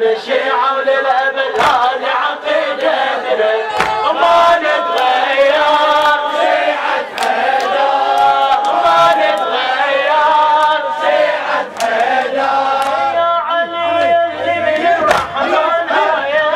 احنا الشيعة وللأبد هذه عقيدتنا وما نتغير. شيعة حيدر ما نتغير. شيعة حيدر يا علي اللي من الرحمن هاية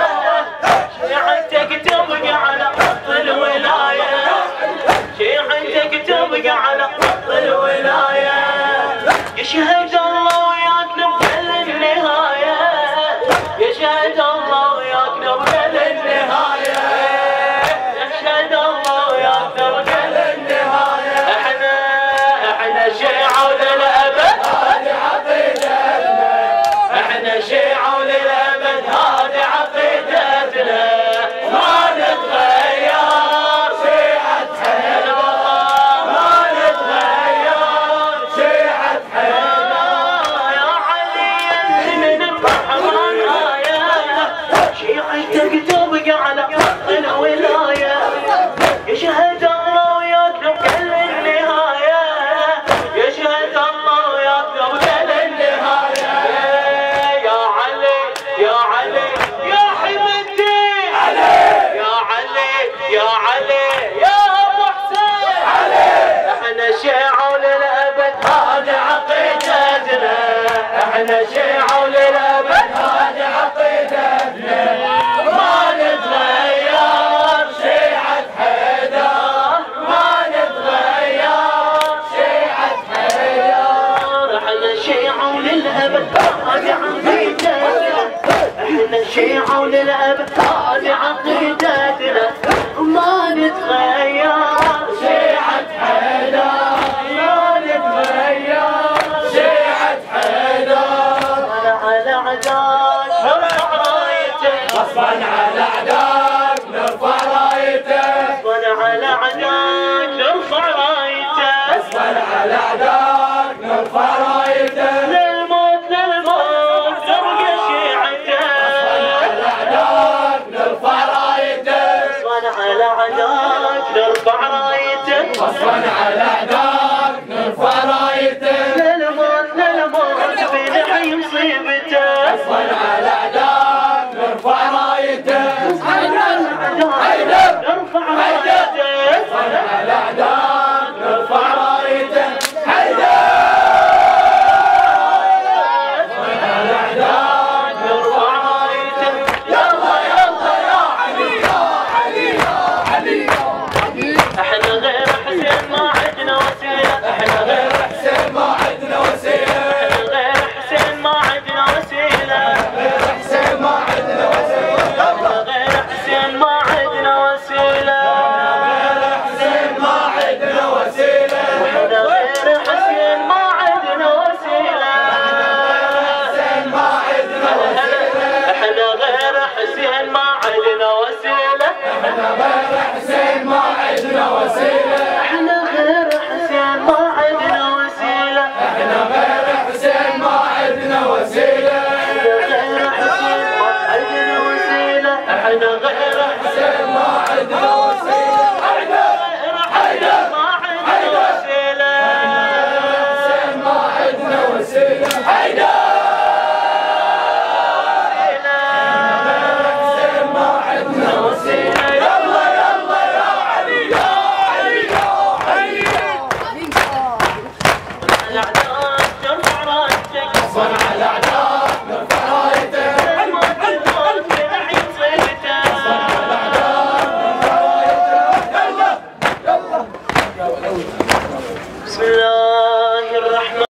شيعتك تبقى على خط الولاية. شيعتك تبقى على خط الولاية. يشهد الله وياك نبقى للنهاية. يشهد الله وياك نبقى للنهاية. يشهد الله وياك نبقى للنهاية. احنا شيعة وللأبد هذه عقيدتنا. احنا شيعة وللأبد هذه عقيدتنا ما نتغير. شيعة حيدر ما نتغير. شيعة حيدر يا علي اللي من الرحمن هاية شيعتك تبقى على خط الولاية. يشهد الله وياك نبقى للنهاية. يشهد الله وياك نبقى للنهاية. يا علي يا علي يا حمى الدين علي. يا علي يا علي يا ابو حسين علي. احنا شيعة وللأبد هذه عقيدتنا. احنا شيعة وللأبد هذه عقيدتنا ما نتغير. شيعة حيدر ما نتغير. شيعة حيدر احنا شيعة وللأبد هذه عقيدتنا. احنا شيعة وللأبد هذه عقيدتنا ما نتغير. شيعة حيدر ما نتغير. شيعة حيدر على عداك نرفع رايتك. غصبا على عداك نرفع رايتك. غصبا على عداك نرفع رايتك. غصبا على عداك نرفع رايتك. للموت للموت نرقى شيعتك. غصبا على عداك نرفع رايتك. غصبا على عداك نرفع رايتك. غصبا على عداك نرفع رايتك. للموت للموت بنحي مصيبتك. غصبا على عداك نرفع رايتك. نرفع رايتك. غصبا على عداك نرفع رايتك. حيدر على عداك نرفع رايتك. يلا يلا يا علي يا علي يا علي يا علي. احنا غير حسين ما عندنا وسيلة. احنا غير حسين ما عندنا وسيلة. احنا غير حسين ما عندنا وسيلة. غير حسين ما عندنا وسيلة. احنا غير حسين ما عندنا وسيلة. غير حسين ما عندنا وسيلة. احنا غير حسين ما عندنا وسيلة. حسين ما عندنا وسيلة. احنا غير حسين ما عندنا وسيلة. احنا غير حسين ما عندنا وسيلة. احنا غير حسين ما عندنا وسيلة. احنا غير حسين ما عندنا وسيلة. غير حسين ما عندنا وسيلة. احنا غير حسين ما عندنا وسيلة. احنا غير حيدر ما عندنا وسيلة. حسين ما عندنا وسيلة. حيدر حسين ما عندنا وسيلة. يلا يلا يا علي يا علي يا علي. الأعداء ترفع راسك. غصبا على